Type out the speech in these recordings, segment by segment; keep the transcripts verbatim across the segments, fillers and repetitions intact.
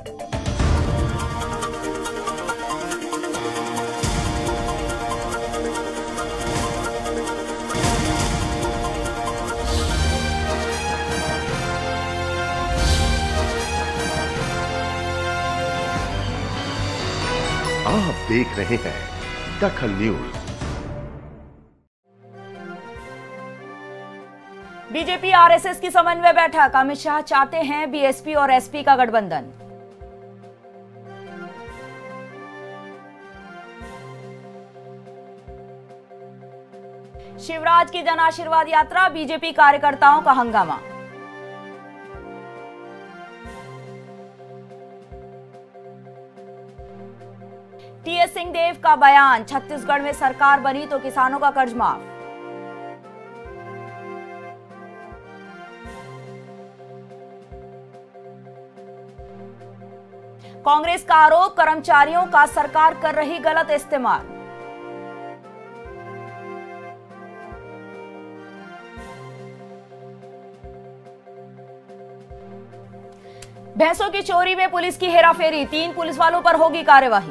आप देख रहे हैं दखल न्यूज। बीजेपी आरएसएस की समन्वय बैठक, अमित शाह चाहते हैं बीएसपी और एसपी का गठबंधन। शिवराज की जन आशीर्वाद यात्रा, बीजेपी कार्यकर्ताओं का हंगामा। टीएस सिंहदेव का बयान, छत्तीसगढ़ में सरकार बनी तो किसानों का कर्ज माफ। कांग्रेस का आरोप, कर्मचारियों का सरकार कर रही गलत इस्तेमाल। भैंसों की चोरी में पुलिस की हेराफेरी, तीन पुलिस वालों पर होगी कार्यवाही।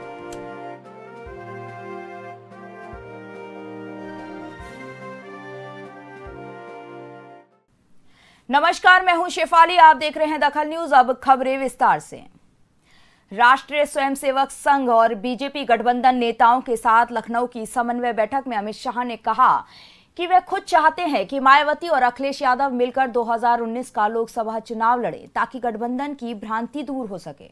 नमस्कार, मैं हूं शेफाली, आप देख रहे हैं दखल न्यूज। अब खबरें विस्तार से। राष्ट्रीय स्वयंसेवक संघ और बीजेपी गठबंधन नेताओं के साथ लखनऊ की समन्वय बैठक में अमित शाह ने कहा कि वे खुद चाहते हैं कि मायावती और अखिलेश यादव मिलकर दो हज़ार उन्नीस का लोकसभा चुनाव लड़े ताकि गठबंधन की भ्रांति दूर हो सके।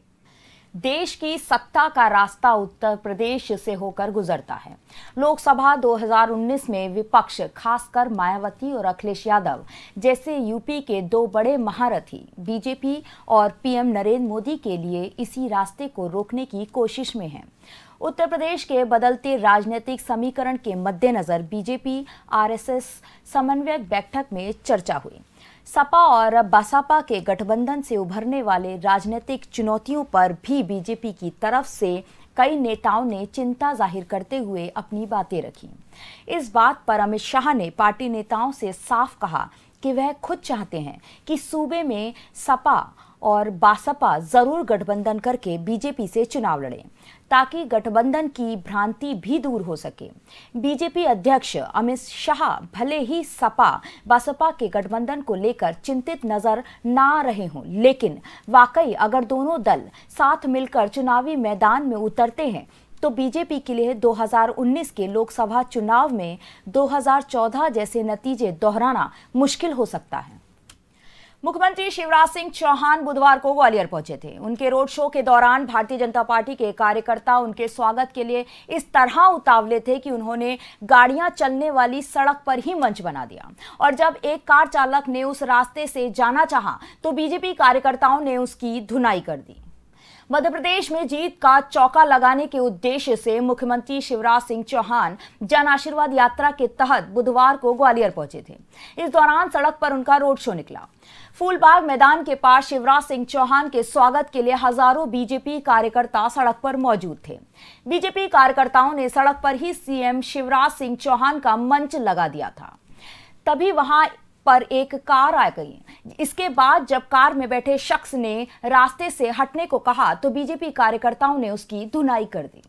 देश की सत्ता का रास्ता उत्तर प्रदेश से होकर गुजरता है। लोकसभा दो हज़ार उन्नीस में विपक्ष, खासकर मायावती और अखिलेश यादव जैसे यूपी के दो बड़े महारथी बीजेपी और पीएम नरेंद्र मोदी के लिए इसी रास्ते को रोकने की कोशिश में हैं। उत्तर प्रदेश के बदलते राजनीतिक समीकरण के मद्देनजर बीजेपी आरएसएस समन्वय बैठक में चर्चा हुई। सपा और बसपा के गठबंधन से उभरने वाले राजनीतिक चुनौतियों पर भी बीजेपी की तरफ से कई नेताओं ने चिंता जाहिर करते हुए अपनी बातें रखी। इस बात पर अमित शाह ने पार्टी नेताओं से साफ कहा कि वह खुद चाहते हैं कि सूबे में सपा और बसपा जरूर गठबंधन करके बीजेपी से चुनाव लड़ें ताकि गठबंधन की भ्रांति भी दूर हो सके। बीजेपी अध्यक्ष अमित शाह भले ही सपा बसपा के गठबंधन को लेकर चिंतित नजर ना रहे हों, लेकिन वाकई अगर दोनों दल साथ मिलकर चुनावी मैदान में उतरते हैं तो बीजेपी के लिए दो हज़ार उन्नीस के लोकसभा चुनाव में दो हज़ार चौदह जैसे नतीजे दोहराना मुश्किल हो सकता है। मुख्यमंत्री शिवराज सिंह चौहान बुधवार को ग्वालियर पहुंचे थे। उनके रोड शो के दौरान भारतीय जनता पार्टी के कार्यकर्ता उनके स्वागत के लिए इस तरह उतावले थे कि उन्होंने गाड़ियां चलने वाली सड़क पर ही मंच बना दिया और जब एक कार चालक ने उस रास्ते से जाना चाहा तो बीजेपी कार्यकर्ताओं ने उसकी धुनाई कर दी। मध्य प्रदेश में जीत का चौका लगाने के उद्देश्य से मुख्यमंत्री शिवराज सिंह चौहान जन आशीर्वाद यात्रा के तहत बुधवार को ग्वालियर पहुंचे थे। इस दौरान सड़क पर उनका रोड शो निकला। फूलबाग मैदान के पास शिवराज सिंह चौहान के स्वागत के लिए हजारों बीजेपी कार्यकर्ता सड़क पर मौजूद थे। बीजेपी कार्यकर्ताओं ने सड़क पर ही सीएम शिवराज सिंह चौहान का मंच लगा दिया था। तभी वहां पर एक कार आ गई। इसके बाद जब कार में बैठे शख्स ने रास्ते से हटने को कहा तो बीजेपी कार्यकर्ताओं ने उसकी धुनाई कर दी।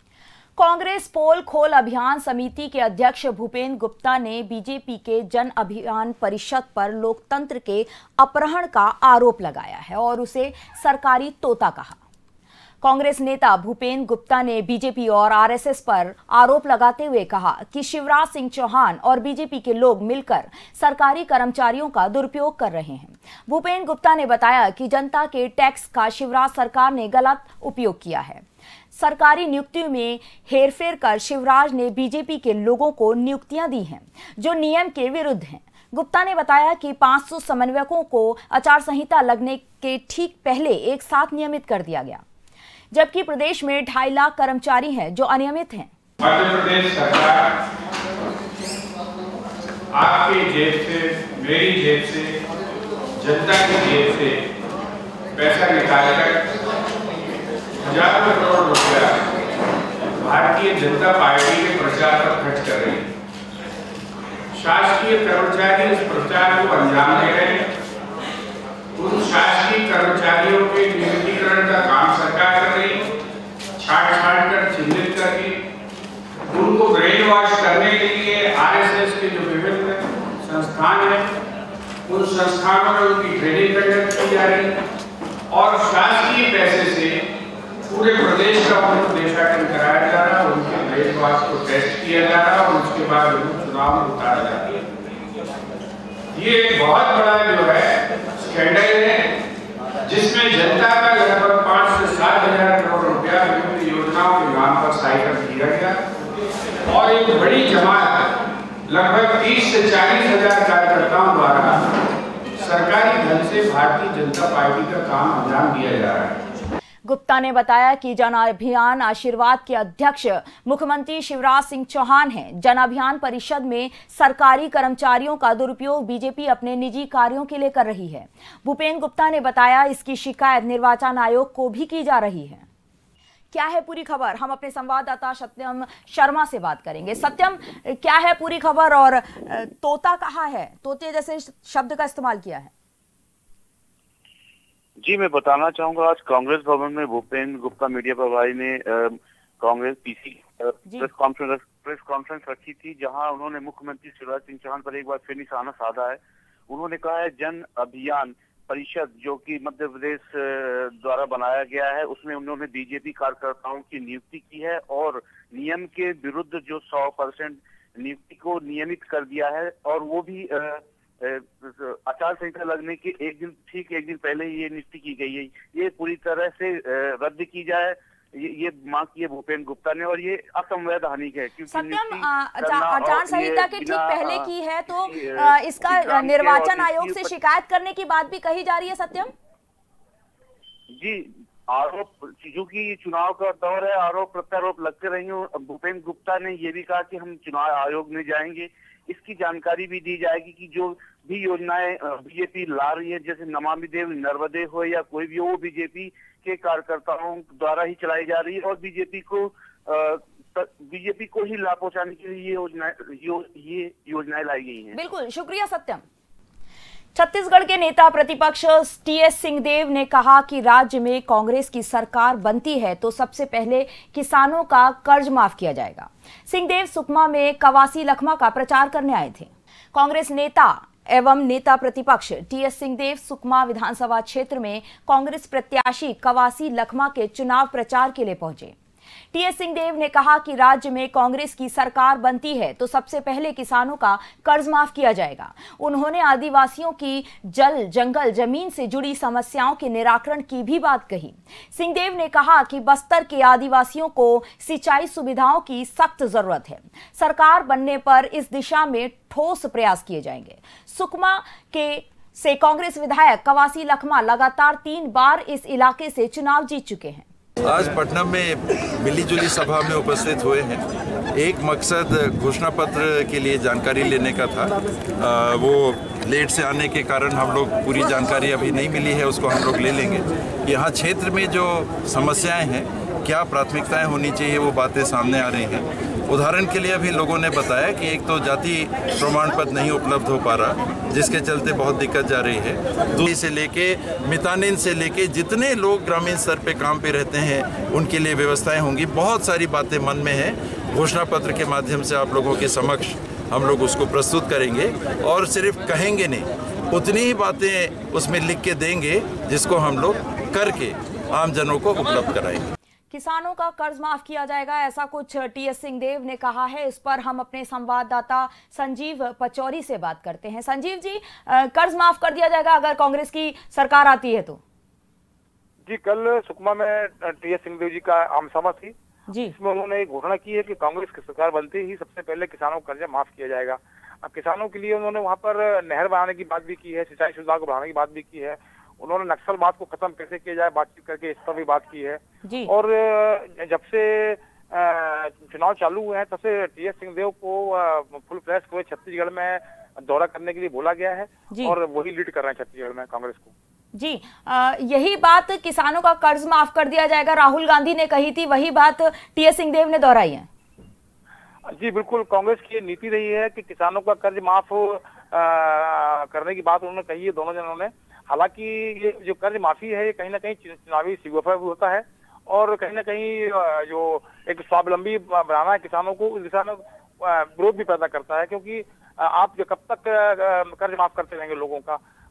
कांग्रेस पोल खोल अभियान समिति के अध्यक्ष भूपेंद्र गुप्ता ने बीजेपी के जन अभियान परिषद पर लोकतंत्र के अपहरण का आरोप लगाया है और उसे सरकारी तोता कहा। कांग्रेस नेता भूपेंद्र गुप्ता ने बीजेपी और आरएसएस पर आरोप लगाते हुए कहा कि शिवराज सिंह चौहान और बीजेपी के लोग मिलकर सरकारी कर्मचारियों का दुरुपयोग कर रहे हैं। भूपेंद्र गुप्ता ने बताया कि जनता के टैक्स का शिवराज सरकार ने गलत उपयोग किया है। सरकारी नियुक्तियों में हेरफेर कर शिवराज ने बीजेपी के लोगों को नियुक्तियां दी हैं जो नियम के विरुद्ध हैं। गुप्ता ने बताया कि पाँच सौ समन्वयकों को आचार संहिता लगने के ठीक पहले एक साथ नियमित कर दिया गया, जबकि प्रदेश में ढाई लाख कर्मचारी हैं जो अनियमित हैं। मध्य प्रदेश सरकार आपके जेब से, मेरी जेब से, जनता की जेब से पैसा निकालकर हजारों करोड़ रुपया भारतीय जनता पार्टी के प्रचार पर खर्च कर रही है। शासकीय कर्मचारी इस प्रचार को अंजाम दे रहे हैं। उन शासकीय कर्मचारियों के नियमितीकरण का उन संस्थानों में उनकी ट्रेनिंग कंडक्ट की जा रही है और शासकीय पैसे से पूरे प्रदेश का उनको देशाटन कराया जा रहा है, उनके ब्रेकफास्ट को टेस्ट किया जा रहा है और उसके बाद उनको चुनाव में उतारा जा रहा है। ये एक बहुत बड़ा जो है स्कैंडल है जिसमें जनता का लगभग पाँच से सात हजार करोड़ रुपया विभिन्न योजनाओं के नाम पर साइकिल किया गया और एक बड़ी जमात लगभग तीस से चालीस हजार कार्यकर्ताओं द्वारा सरकारी धन से भारतीय जनता पार्टी का काम अंजाम दिया जा रहा है। गुप्ता ने बताया कि जन अभियान आशीर्वाद के अध्यक्ष मुख्यमंत्री शिवराज सिंह चौहान हैं। जन अभियान परिषद में सरकारी कर्मचारियों का दुरुपयोग बीजेपी अपने निजी कार्यों के लिए कर रही है। भूपेंद्र गुप्ता ने बताया इसकी शिकायत निर्वाचन आयोग को भी की जा रही है। क्या है पूरी खबर, हम अपने संवाददाता सत्यम शर्मा से बात करेंगे। सत्यम, क्या है पूरी खबर और तोता कहाँ है? तोते जैसे शब्द का इस्तेमाल किया है। जी, मैं बताना चाहूंगा आज कांग्रेस भवन में भूपेंद्र गुप्ता मीडिया प्रभारी ने Congress PC press conference press conference रखी थी, जहां उन्होंने मुख्यमंत्री शिवराज सिंह चौहान पर एक बार फिर निशाना साधा है। उन्होंने कहा है जन अभियान परिषद जो कि मध्य प्रदेश द्वारा बनाया गया है उसमें उन्होंने बीजेपी कार्यकर्ताओं की नियुक्ति की है और नियम के विरुद्ध जो सौ परसेंट नियुक्ति को नियमित कर दिया है और वो भी आ, आचार संहिता लगने के एक दिन ठीक एक दिन पहले ही ये नियुक्ति की गई है। ये पूरी तरह से रद्द की जाए, ये, ये मांग की है भूपेंद्र गुप्ता ने और ये असंवैधानिक है क्योंकि सत्यम आचार संहिता के ठीक पहले की है तो इसका निर्वाचन आयोग से शिकायत करने की बात भी कही जा रही है। सत्यम जी, आरोप क्योंकि चुनाव का दौर है, आरोप प्रत्यारोप लगते रहेंगे। भूपेंद्र गुप्ता ने ये भी कहा कि हम चुनाव आयोग में जाएंगे, इसकी जानकारी भी दी जाएगी कि जो भी योजनाएं बीजेपी ला रही है जैसे नमामि देवी नर्मदे हो या कोई भी हो, वो बीजेपी के कार्यकर्ताओं द्वारा ही चलाई जा रही है और बीजेपी को बीजेपी को ही लाभ पहुंचाने के लिए ये योजनाएं यो, ये योजनाएं लाई गई हैं। बिल्कुल, शुक्रिया सत्यम। छत्तीसगढ़ के नेता प्रतिपक्ष टीएस सिंहदेव ने कहा कि राज्य में कांग्रेस की सरकार बनती है तो सबसे पहले किसानों का कर्ज माफ किया जाएगा। सिंहदेव सुकमा में कवासी लखमा का प्रचार करने आए थे। कांग्रेस नेता एवं नेता प्रतिपक्ष टीएस सिंहदेव सुकमा विधानसभा क्षेत्र में कांग्रेस प्रत्याशी कवासी लखमा के चुनाव प्रचार के लिए पहुंचे। टीएस सिंहदेव ने कहा कि राज्य में कांग्रेस की सरकार बनती है तो सबसे पहले किसानों का कर्ज माफ किया जाएगा। उन्होंने आदिवासियों की जल जंगल जमीन से जुड़ी समस्याओं के निराकरण की भी बात कही। सिंहदेव ने कहा कि बस्तर के आदिवासियों को सिंचाई सुविधाओं की सख्त जरूरत है। सरकार बनने पर इस दिशा में ठोस प्रयास किए जाएंगे। सुकमा के से कांग्रेस विधायक कवासी लखमा लगातार तीन बार इस इलाके से चुनाव जीत चुके हैं। आज पटना में मिलीजुली सभा में उपस्थित हुए हैं। एक मकसद घोषणा पत्र के लिए जानकारी लेने का था। आ, वो लेट से आने के कारण हम लोग पूरी जानकारी अभी नहीं मिली है, उसको हम लोग ले लेंगे। यहाँ क्षेत्र में जो समस्याएं हैं, क्या प्राथमिकताएं होनी चाहिए, वो बातें सामने आ रही हैं। उदाहरण के लिए अभी लोगों ने बताया कि एक तो जाति प्रमाण पत्र नहीं उपलब्ध हो पा रहा, जिसके चलते बहुत दिक्कत जा रही है। दूरी से लेके मितानिन से लेके जितने लोग ग्रामीण स्तर पे काम पे रहते हैं उनके लिए व्यवस्थाएं होंगी। बहुत सारी बातें मन में हैं, घोषणा पत्र के माध्यम से आप लोगों के समक्ष हम लोग उसको प्रस्तुत करेंगे और सिर्फ कहेंगे नहीं, उतनी ही बातें उसमें लिख के देंगे जिसको हम लोग करके आम जनों को उपलब्ध कराएंगे। किसानों का कर्ज माफ किया जाएगा, ऐसा कुछ टीएस सिंहदेव ने कहा है। इस पर हम अपने संवाददाता संजीव पचौरी से बात करते हैं। संजीव जी, कर्ज माफ कर दिया जाएगा अगर कांग्रेस की सरकार आती है तो? जी, कल सुकमा में टीएस सिंहदेव जी का आम सभा थी जी, इसमें उन्होंने एक घोषणा की है कि कांग्रेस की सरकार बनते ही सबसे पहले किसानों का कर्जा माफ किया जाएगा। अब किसानों के लिए उन्होंने वहाँ पर नहर बनाने की बात भी की है, सिंचाई सुविधा को बढ़ाने की बात भी की है। उन्होंने नक्सलवाद को खत्म कैसे किया जाए बातचीत करके इस पर भी बात की है जी। और जब से चुनाव चालू हुए हैं तब से टीएस सिंहदेव को फुल फ्लैश हुए छत्तीसगढ़ में दौरा करने के लिए बोला गया है और वही लीड कर रहे हैं छत्तीसगढ़ में कांग्रेस को जी। आ, यही बात किसानों का कर्ज माफ कर दिया जाएगा राहुल गांधी ने कही थी, वही बात टीएस सिंहदेव ने दोहराई है। जी बिल्कुल, कांग्रेस की नीति रही है कि किसानों का कर्ज माफ करने की बात उन्होंने कही है दोनों जनों ने। हालांकि ये जो कर्ज माफी है ये कहीं ना कहीं चुनावी सिगोफा भी होता है और कहीं ना कहीं जो एक स्वावलंबी बनाना है किसानों को, उस दिशा में विरोध भी पैदा करता है, क्योंकि आप जो कब तक कर्ज माफ करते रहेंगे लोगों का,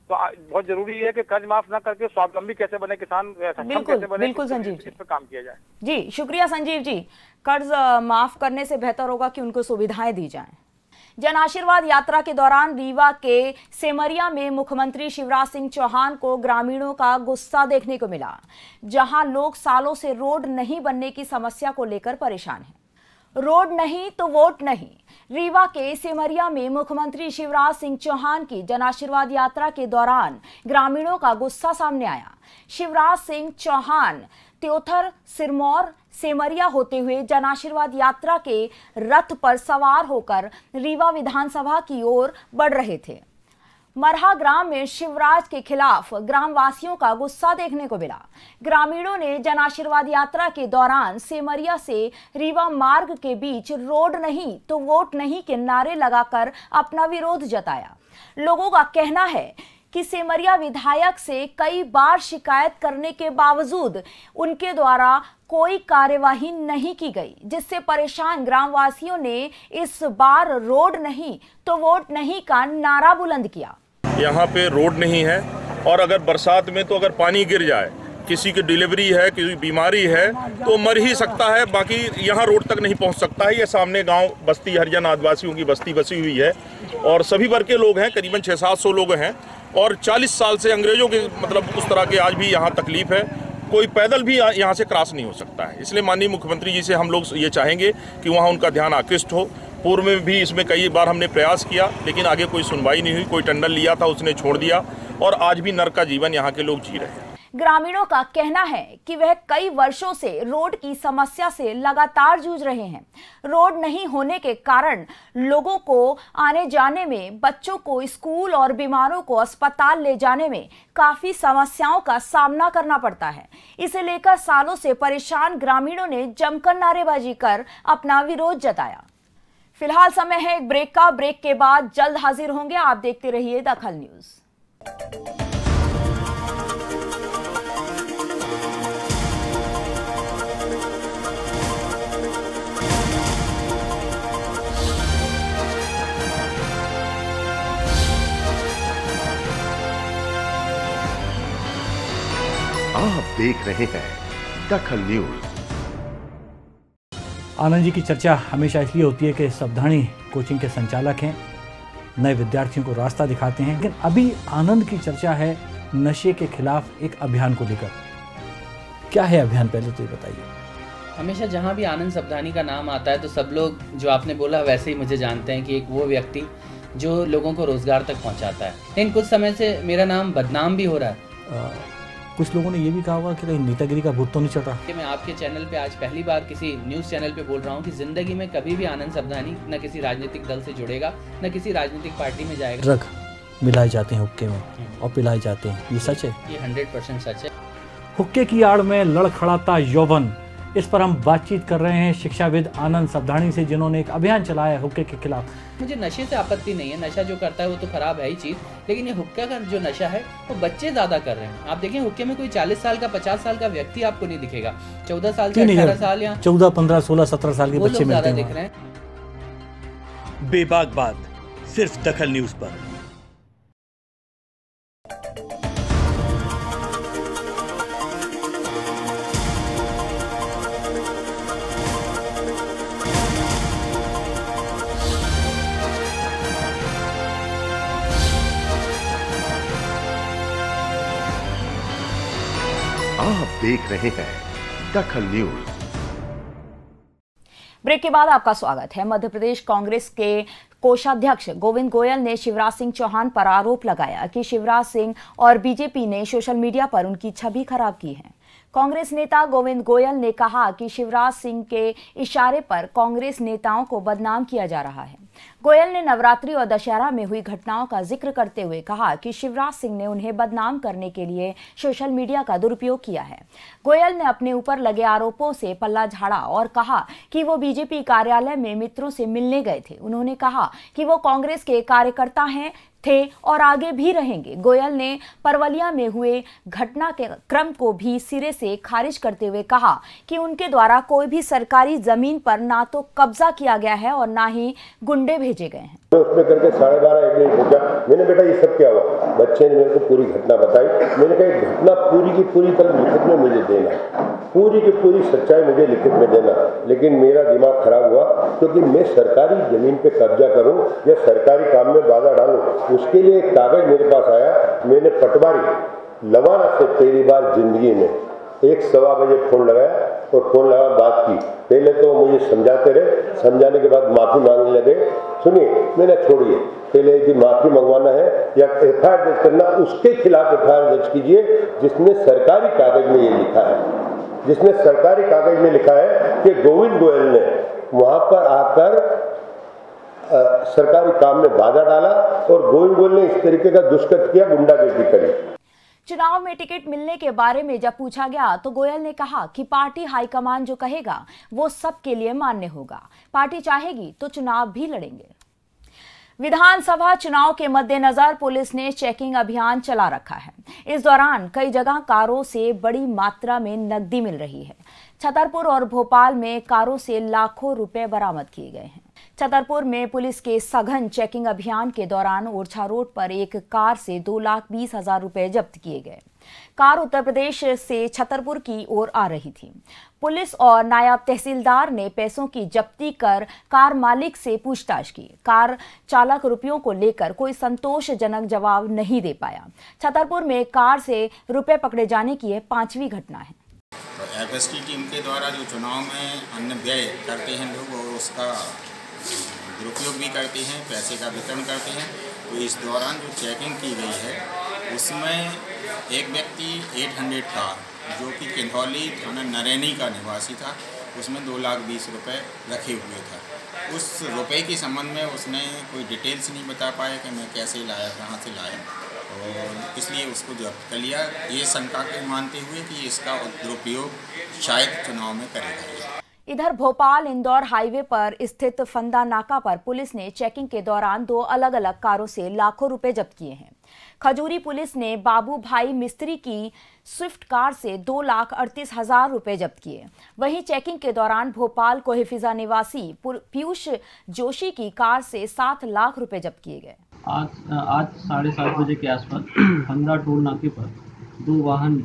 तो बहुत जरूरी है कि कर्ज माफ न करके स्वावलंबी कैसे बने, किसान सक्षम कैसे बने, बिल्कुल संजीव जी, इस पर काम किया जाए। जी शुक्रिया संजीव जी। कर्ज माफ करने से बेहतर होगा कि उनको सुविधाएं दी जाएं। जन आशीर्वाद यात्रा के दौरान रीवा के सेमरिया में मुख्यमंत्री शिवराज सिंह चौहान को ग्रामीणों का गुस्सा देखने को मिला, जहां लोग सालों से रोड नहीं बनने की समस्या को लेकर परेशान हैं। रोड नहीं तो वोट नहीं। रीवा के सेमरिया में मुख्यमंत्री शिवराज सिंह चौहान की जन आशीर्वाद यात्रा के दौरान ग्रामीणों का गुस्सा सामने आया। शिवराज सिंह चौहान त्योथर, सिरमौर, सेमरिया होते हुए जन आशीर्वाद यात्रा के रथ पर सवार होकर रीवा विधानसभा की ओर बढ़ रहे थे। मरहा ग्राम में शिवराज के खिलाफ ग्रामवासियों का गुस्सा देखने को मिला। ग्रामीणों ने जन आशीर्वाद यात्रा के दौरान सेमरिया से रीवा मार्ग के बीच रोड नहीं तो वोट नहीं के नारे लगाकर अपना विरोध जताया। लोगों का कहना है कि सेमरिया विधायक से कई बार शिकायत करने के बावजूद उनके द्वारा कोई कार्यवाही नहीं की गई, जिससे परेशान ग्रामवासियों ने इस बार रोड नहीं तो वोट नहीं का नारा बुलंद किया। यहाँ पे रोड नहीं है और अगर बरसात में तो अगर पानी गिर जाए, किसी की डिलीवरी है, किसी बीमारी है तो मर ही सकता है, बाकी यहाँ रोड तक नहीं पहुँच सकता है। ये सामने गांव बस्ती हरिजन आदिवासियों की बस्ती बसी हुई है और सभी वर्ग के लोग हैं, करीबन छः सात सौ लोग हैं और चालीस साल से अंग्रेजों के मतलब उस तरह के आज भी यहाँ तकलीफ है। कोई पैदल भी यहाँ से क्रॉस नहीं हो सकता है। इसलिए माननीय मुख्यमंत्री जी से हम लोग ये चाहेंगे कि वहाँ उनका ध्यान आकृष्ट हो। पूर्व में भी इसमें कई बार हमने प्रयास किया लेकिन आगे कोई सुनवाई नहीं हुई। कोई टेंडर लिया था उसने छोड़ दिया और आज भी नरक का जीवन यहाँ के लोग जी रहे हैं। ग्रामीणों का कहना है कि वह कई वर्षों से रोड की समस्या से लगातार जूझ रहे हैं। रोड नहीं होने के कारण लोगों को आने जाने में, बच्चों को स्कूल और बीमारों को अस्पताल ले जाने में काफी समस्याओं का सामना करना पड़ता है। इसे लेकर सालों से परेशान ग्रामीणों ने जमकर नारेबाजी कर अपना विरोध जताया। फिलहाल समय है एक ब्रेक का। ब्रेक के बाद जल्द हाजिर होंगे। आप देखते रहिए दखल न्यूज। आप देख रहे हैं दखल न्यूज। आनंद जी की चर्चा हमेशा इसलिए होती है कि सावधानी कोचिंग के संचालक हैं, नए विद्यार्थियों को रास्ता दिखाते हैं, लेकिन अभी आनंद की चर्चा है नशे के खिलाफ एक अभियान को लेकर। क्या है अभियान, पहले तो ये बताइए। हमेशा जहाँ भी आनंद सावधानी का नाम आता है तो सब लोग जो आपने बोला वैसे ही मुझे जानते हैं कि एक वो व्यक्ति जो लोगों को रोजगार तक पहुँचाता है। लेकिन कुछ समय से मेरा नाम बदनाम भी हो रहा है। आ, कुछ लोगों ने ये भी कहा हुआ कि नेतागिरी का भूत तो नहीं चढ़ रहा। कि मैं आपके चैनल पे आज पहली बार किसी न्यूज़ चैनल पे बोल रहा हूँ कि जिंदगी में कभी भी आनंद सावधानी न किसी राजनीतिक दल से जुड़ेगा न किसी राजनीतिक पार्टी में जाएगा। ड्रग मिलाए जाते हैं हुक्के में और पिलाए जाते हैं, ये सच है? ये हंड्रेड परसेंट सच है। हुक्के की आड़ में लड़खड़ाता यौवन, इस पर हम बातचीत कर रहे हैं शिक्षाविद आनंद सावधानी से, जिन्होंने एक अभियान चलाया है हुक्के के खिलाफ। मुझे नशे से आपत्ति नहीं है, नशा जो करता है वो तो खराब है ही चीज़, लेकिन ये हुक्का का जो नशा है वो बच्चे ज़्यादा कर रहे हैं। आप देखें हुक्के में कोई चालीस साल का पचास साल का व्यक्ति आपको नहीं दिखेगा, चौदह साल से अठारह साल या चौदह पंद्रह सोलह सत्रह साल के बच्चे ज़्यादा दिख रहे हैं। बेबाक बात सिर्फ दखल न्यूज पर। आप देख रहे हैं दखल न्यूज। ब्रेक के बाद आपका स्वागत है। मध्य प्रदेश कांग्रेस के कोषाध्यक्ष गोविंद गोयल ने शिवराज सिंह चौहान पर आरोप लगाया कि शिवराज सिंह और बीजेपी ने सोशल मीडिया पर उनकी छवि खराब की है। कांग्रेस नेता गोविंद गोयल ने कहा कि शिवराज सिंह के इशारे पर कांग्रेस नेताओं को बदनाम किया जा रहा है। गोयल ने नवरात्रि और दशहरा में हुई घटनाओं का जिक्र करते हुए कहा कि शिवराज सिंह ने उन्हें बदनाम करने के लिए सोशल मीडिया का दुरुपयोग किया है। गोयल ने अपने ऊपर लगे आरोपों से पल्ला झाड़ा और कहा कि वो बीजेपी कार्यालय में मित्रों से मिलने गए थे। उन्होंने कहा कि वो कांग्रेस के कार्यकर्ता हैं थे और आगे भी रहेंगे। गोयल ने परवलिया में हुए घटना के क्रम को भी सिरे से खारिज करते हुए कहा कि उनके द्वारा कोई भी सरकारी जमीन पर ना तो कब्जा किया गया है और ना ही गुंडा गुंडे भेजे गए हैं। तो उसमें करके साढ़े बारह एक बजे पूछा, मैंने बेटा ये सब क्या हुआ? बच्चे ने मेरे को पूरी घटना बताई। मैंने कहा घटना पूरी की पूरी कल लिखित में मुझे देना, पूरी की पूरी सच्चाई मुझे लिखित में देना। लेकिन मेरा दिमाग खराब हुआ, क्योंकि मैं सरकारी जमीन पे कब्जा करूं या सरकारी काम में बाधा डालूं, उसके लिए एक कागज मेरे पास आया। मैंने पटवारी लवाना से पहली बार जिंदगी में एक सवा बजे फोन लगाया और फोन लगा बात की। पहले तो मुझे समझाते रहे, समझाने के बाद माफी मांगने लगे। सुनिए, मैंने छोड़िए, पहले यदि माफी मंगवाना है या एफ आई आर दर्ज करना, उसके खिलाफ एफ आई आर दर्ज कीजिए जिसने सरकारी कागज में ये लिखा है, जिसने सरकारी कागज में लिखा है कि गोविंद गोयल ने वहां पर आकर आ, सरकारी काम में बाधा डाला और गोविंद गोयल ने इस तरीके का दुष्कृत्य किया, गुंडागर्दी करी। चुनाव में टिकट मिलने के बारे में जब पूछा गया तो गोयल ने कहा कि पार्टी हाईकमान जो कहेगा वो सबके लिए मान्य होगा। पार्टी चाहेगी तो चुनाव भी लड़ेंगे। विधानसभा चुनाव के मद्देनजर पुलिस ने चेकिंग अभियान चला रखा है। इस दौरान कई जगह कारों से बड़ी मात्रा में नकदी मिल रही है। छतरपुर और भोपाल में कारों से लाखों रुपए बरामद किए गए हैं। छतरपुर में पुलिस के सघन चेकिंग अभियान के दौरान ओरछा रोड पर एक कार से दो लाख बीस हजार रुपए जब्त किए गए। कार उत्तर प्रदेश से छतरपुर की ओर आ रही थी। पुलिस और नायब तहसीलदार ने पैसों की जब्ती कर कार मालिक से पूछताछ की। कार चालक रुपयों को लेकर कोई संतोषजनक जवाब नहीं दे पाया। छतरपुर में कार से रुपए पकड़े जाने की यह पांचवी घटना है। तो एफ एस टी टीम के द्वारा जो चुनाव में अन्य व्यय करते हैं लोग और उसका दुरुपयोग भी करते हैं, पैसे का वितरण करते हैं। तो इस दौरान जो चेकिंग की गई है उसमें एक व्यक्ति आठ सौ का जो कि किन्हौली थाना नरैनी का निवासी था, उसमें दो लाख बीस रुपये रखे हुए था। उस रुपए के संबंध में उसने कोई डिटेल्स नहीं बता पाया कि मैं कैसे लाया, कहाँ से लाया, और इसलिए उसको जब्त कर लिया, ये शंका के मानते हुए कि इसका दुरुपयोग शायद चुनाव में करेगा। इधर भोपाल इंदौर हाईवे पर स्थित फंदा नाका पर पुलिस ने चेकिंग के दौरान दो अलग अलग कारों से लाखों रुपए जब्त किए हैं। खजूरी पुलिस ने बाबू भाई मिस्त्री की स्विफ्ट कार से दो लाख अड़तीस हजार रुपए जब्त किए। वहीं चेकिंग के दौरान भोपाल कोहिफिजा निवासी पीयूष जोशी की कार से सात लाख रुपए जब्त किए गए। आज आज साढ़े सात बजे के आसपास फंदा टोल नाके पर दो वाहन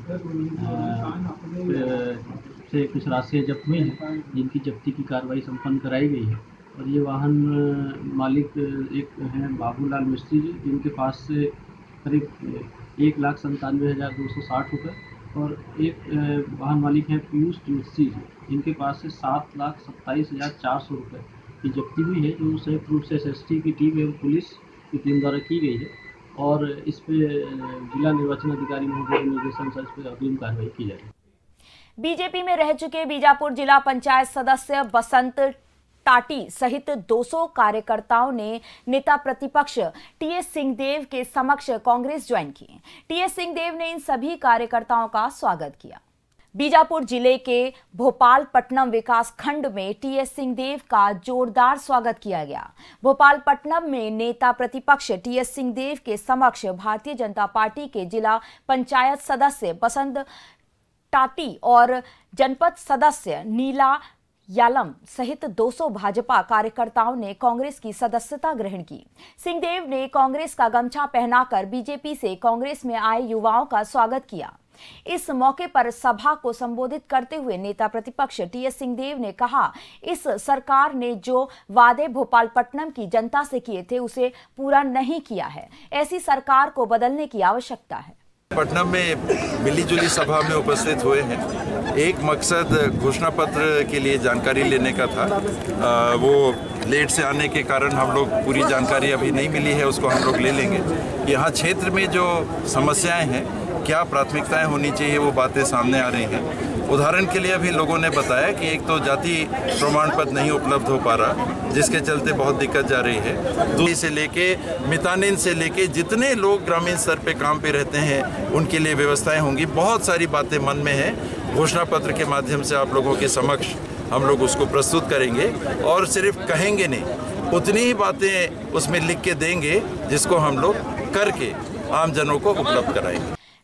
से कुछ राशियाँ जब्त हुई हैं, जिनकी जब्ती की कार्रवाई संपन्न कराई गई है। और ये वाहन मालिक एक हैं बाबूलाल मिस्त्री जी, जिनके पास से करीब एक लाख संतानवे हज़ार दो सौ साठ रुपये, और एक वाहन मालिक हैं पीयूष जोशी जी, जिनके पास से सात लाख सत्ताईस हज़ार चार सौ रुपये की जब्ती हुई है, जो संयुक्त रूप से एस एस टी की टीम एवं पुलिस की टीम द्वारा की गई है। और इस पे जिला निर्वाचन अधिकारी महोदय के निर्देशन से इस पर अग्रिम कार्रवाई की जाएगी। बीजेपी में रह चुके बीजापुर जिला पंचायत सदस्य बसंत टाटी सहित दो सौ कार्यकर्ताओं ने नेता प्रतिपक्ष टी एस सिंहदेव के समक्ष कांग्रेस ज्वाइन की। टी एस सिंहदेव ने इन सभी कार्यकर्ताओं का स्वागत किया। बीजापुर जिले के भोपाल पट्टनम विकास खंड में टी एस सिंहदेव का जोरदार स्वागत किया गया। भोपाल पट्टनम में नेता प्रतिपक्ष टी एस सिंहदेव के समक्ष भारतीय जनता पार्टी के जिला पंचायत सदस्य बसंत टाटी और जनपद सदस्य नीला यालम सहित दो सौ भाजपा कार्यकर्ताओं ने कांग्रेस की सदस्यता ग्रहण की। सिंहदेव ने कांग्रेस का गमछा पहनाकर बीजेपी से कांग्रेस में आए युवाओं का स्वागत किया। इस मौके पर सभा को संबोधित करते हुए नेता प्रतिपक्ष टी एस सिंहदेव ने कहा, इस सरकार ने जो वादे भोपालपट्टनम की जनता से किए थे उसे पूरा नहीं किया है। ऐसी सरकार को बदलने की आवश्यकता है। पटना में मिलीजुली सभा में उपस्थित हुए हैं। एक मकसद घोषणा पत्र के लिए जानकारी लेने का था। आ, वो लेट से आने के कारण हम लोग पूरी जानकारी अभी नहीं मिली है, उसको हम लोग ले लेंगे। यहाँ क्षेत्र में जो समस्याएं हैं, क्या प्राथमिकताएं होनी चाहिए, वो बातें सामने आ रही हैं। उदाहरण के लिए अभी लोगों ने बताया कि एक तो जाति प्रमाण पत्र नहीं उपलब्ध हो पा रहा, जिसके चलते बहुत दिक्कत जा रही है। दूसरी से लेके मितानिन से लेके जितने लोग ग्रामीण स्तर पे काम पे रहते हैं उनके लिए व्यवस्थाएं होंगी। बहुत सारी बातें मन में हैं। घोषणा पत्र के माध्यम से आप लोगों के समक्ष हम लोग उसको प्रस्तुत करेंगे और सिर्फ कहेंगे नहीं, उतनी ही बातें उसमें लिख के देंगे जिसको हम लोग करके आम जनों को उपलब्ध कराएंगे।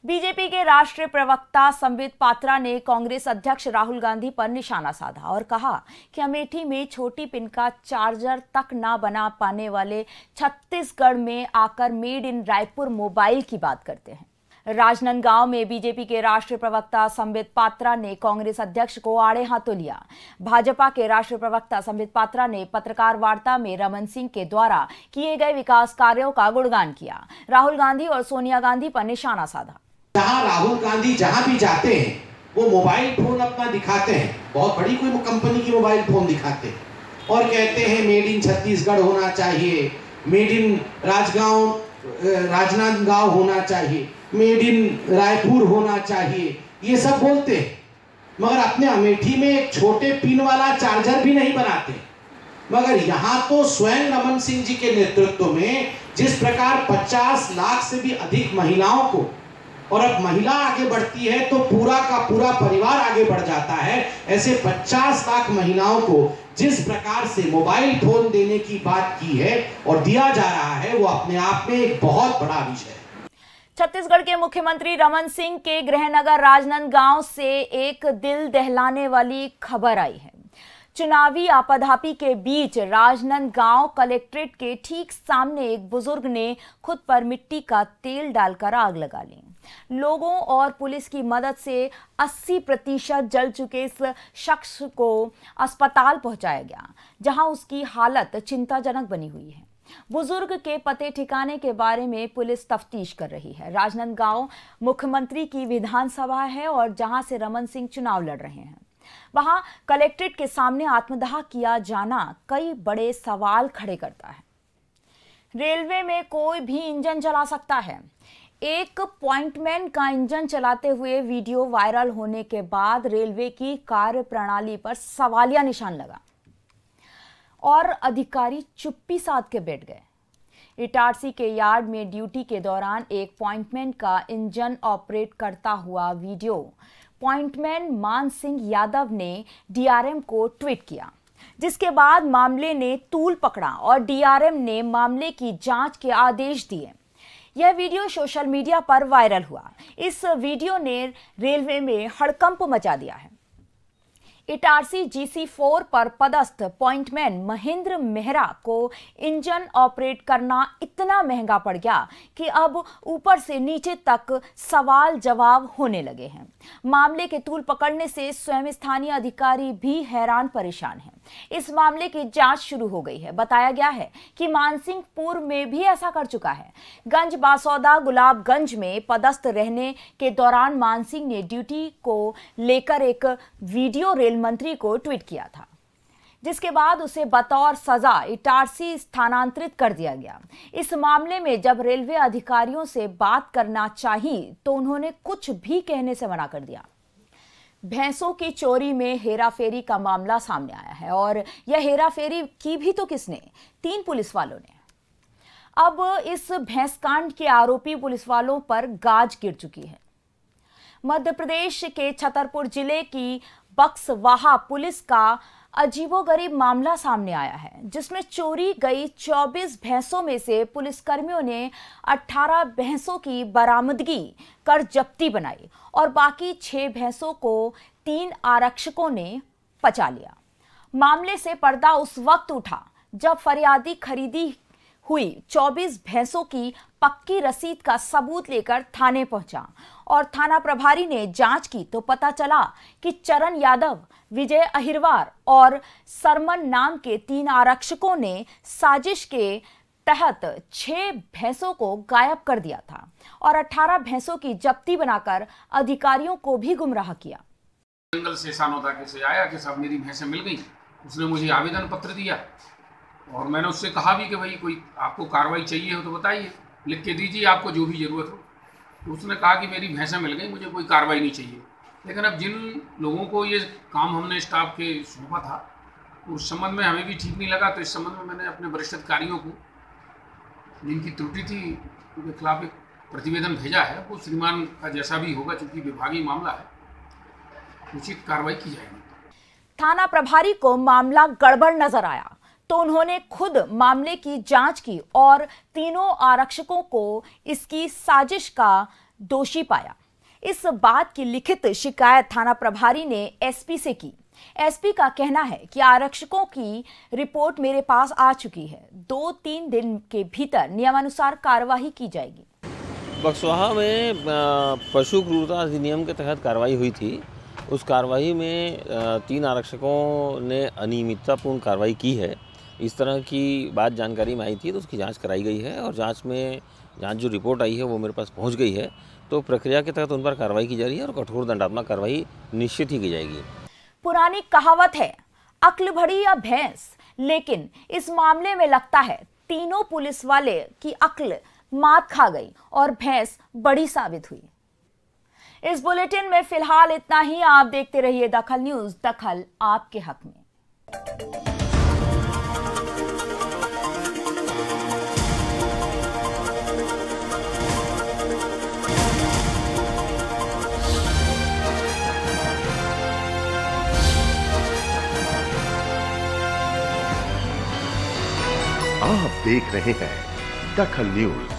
बीजेपी के राष्ट्रीय प्रवक्ता संबित पात्रा ने कांग्रेस अध्यक्ष राहुल गांधी पर निशाना साधा और कहा कि अमेठी में छोटी पिन का चार्जर तक ना बना पाने वाले छत्तीसगढ़ में आकर मेड इन रायपुर मोबाइल की बात करते हैं। राजनांदगांव में बीजेपी के राष्ट्रीय प्रवक्ता संबित पात्रा ने कांग्रेस अध्यक्ष को आड़े हाथों लिया। भाजपा के राष्ट्रीय प्रवक्ता संबित पात्रा ने पत्रकार वार्ता में रमन सिंह के द्वारा किए गए विकास कार्यों का गुणगान किया। राहुल गांधी और सोनिया गांधी पर निशाना साधा। जहां राहुल गांधी जहां भी जाते हैं वो मोबाइल फोन अपना दिखाते हैं, बहुत बड़ी कोई कंपनी की मोबाइल फोन दिखाते हैं और कहते हैं मेड इन छत्तीसगढ़ होना चाहिए, मेड इन राजगांव राजनांदगांव होना चाहिए, मेड इन रायपुर होना चाहिए, ये सब बोलते हैं, मगर अपने अमेठी में एक छोटे पिन वाला चार्जर भी नहीं बनाते। मगर यहाँ तो स्वयं रमन सिंह जी के नेतृत्व में जिस प्रकार पचास लाख से भी अधिक महिलाओं को, और अब महिला आगे बढ़ती है तो पूरा का पूरा परिवार आगे बढ़ जाता है, ऐसे पचास लाख महिलाओं को जिस प्रकार से मोबाइल फोन देने की बात की है और दिया जा रहा है, वो अपने आप में एक बहुत बड़ा विषय है। छत्तीसगढ़ के मुख्यमंत्री रमन सिंह के गृहनगर राजनांदगांव से एक दिल दहलाने वाली खबर आई है। चुनावी आपाधापी के बीच राजनांदगांव कलेक्ट्रेट के ठीक सामने एक बुजुर्ग ने खुद पर मिट्टी का तेल डालकर आग लगा ली। लोगों और पुलिस की मदद से अस्सी प्रतिशत जल चुके इस शख्स को अस्पताल पहुंचाया गया, जहां उसकी हालत चिंताजनक बनी हुई है। बुजुर्ग के पते ठिकाने के बारे में पुलिस तफ्तीश कर रही है। राजनांदगांव मुख्यमंत्री की विधानसभा है और जहां से रमन सिंह चुनाव लड़ रहे हैं, वहां कलेक्ट्रेट के सामने आत्मदाह किया जाना कई बड़े सवाल खड़े करता है। रेलवे में कोई भी इंजन चला सकता है। एक पॉइंटमैन का इंजन चलाते हुए वीडियो वायरल होने के बाद रेलवे की कार्य प्रणाली पर सवालिया निशान लगा और अधिकारी चुप्पी साध के बैठ गए। इटारसी के यार्ड में ड्यूटी के दौरान एक पॉइंटमैन का इंजन ऑपरेट करता हुआ वीडियो पॉइंटमैन मान सिंह यादव ने डीआरएम को ट्वीट किया, जिसके बाद मामले ने तूल पकड़ा और डीआरएम ने मामले की जांच के आदेश दिए। यह वीडियो सोशल मीडिया पर वायरल हुआ। इस वीडियो ने रेलवे में हड़कंप मचा दिया है। इटारसी जीसी फोर पर पदस्थ पॉइंटमैन महेंद्र मेहरा को इंजन ऑपरेट करना इतना महंगा पड़ गया कि अब ऊपर से नीचे तक सवाल जवाब होने लगे हैं। मामले के तूल पकड़ने से स्वयं स्थानीय अधिकारी भी हैरान परेशान हैं। इस मामले की जांच शुरू हो गई है। बताया गया है कि मानसिंह पूर्व में भी ऐसा कर चुका है। गंज बासौदा गुलाबगंज में पदस्थ रहने के दौरान मानसिंह ने ड्यूटी को लेकर एक वीडियो रेल मंत्री को ट्वीट किया था, जिसके बाद उसे बतौर सजा इटारसी स्थानांतरित कर दिया गया। इस मामले में जब रेलवे अधिकारियों से बात करना चाही तो उन्होंने कुछ भी कहने से मना कर दिया। भैंसों की चोरी में हेराफेरी का मामला सामने आया है और यह हेराफेरी की भी तो किसने? तीन पुलिस वालों ने। अब इस भैंसकांड के आरोपी पुलिस वालों पर गाज गिर चुकी है। मध्य प्रदेश के छतरपुर जिले की बक्सवाहा पुलिस का अजीबोगरीब मामला सामने आया है, जिसमें चोरी गई चौबीस भैंसों में से पुलिसकर्मियों ने अठारह भैंसों की बरामदगी कर जब्ती बनाई और बाकी छह भैंसों को तीन आरक्षकों ने पचा लिया। मामले से पर्दा उस वक्त उठा जब फरियादी खरीदी हुई चौबीस भैंसों की पक्की रसीद का सबूत लेकर थाने पहुंचा और थाना प्रभारी ने जांच की तो पता चला कि चरण यादव, विजय अहिरवार और सरमन नाम के तीन आरक्षकों ने साजिश के तहत छह भैंसों को गायब कर दिया था और अठारह भैंसों की जब्ती बनाकर अधिकारियों को भी गुमराह किया। जंगल से सानोदा से आया कि साहब मेरी भैंसें मिल गई। उसने मुझे आवेदन पत्र दिया और मैंने उससे कहा भी कि भाई कोई आपको कार्रवाई चाहिए हो तो बताइए, लिख के दीजिए आपको जो भी ज़रूरत हो। तो उसने कहा कि मेरी भैंसें मिल गई, मुझे कोई कार्रवाई नहीं चाहिए। लेकिन अब जिन लोगों को ये काम हमने स्टाफ के सौंपा था तो उस संबंध में हमें भी ठीक नहीं लगा। तो इस संबंध में मैंने अपने वरिष्ठ अधिकारियों को, जिनकी त्रुटि थी, उनके खिलाफ एक प्रतिवेदन भेजा है। वो श्रीमान का जैसा भी होगा, चूँकि विभागीय मामला है, उचित कार्रवाई की जाएगी। थाना प्रभारी को मामला गड़बड़ नजर आया तो उन्होंने खुद मामले की जांच की और तीनों आरक्षकों को इसकी साजिश का दोषी पाया। इस बात की लिखित शिकायत थाना प्रभारी ने एसपी से की। एसपी का कहना है कि आरक्षकों की रिपोर्ट मेरे पास आ चुकी है, दो तीन दिन के भीतर नियमानुसार कार्यवाही की जाएगी। बक्सवाहा में पशु क्रूरता अधिनियम के तहत कार्रवाई हुई थी। उस कार्रवाई में तीन आरक्षकों ने अनियमिततापूर्ण कार्रवाई की है, इस तरह की बात जानकारी में आई थी, तो उसकी जांच कराई गई है और जांच में जांच जो रिपोर्ट आई है वो मेरे पास पहुंच गई है। तो प्रक्रिया के तहत उन पर कार्रवाई की जा रही है और कठोर दंडात्मक कार्रवाई निश्चित ही की जाएगी। पुरानी कहावत है, अक्ल भरी या भैंस, लेकिन इस मामले में लगता है तीनों पुलिस वाले की अक्ल मात खा गई और भैंस बड़ी साबित हुई। इस बुलेटिन में फिलहाल इतना ही। आप देखते रहिए दखल न्यूज, दखल आपके हक में। आप देख रहे हैं दखल न्यूज।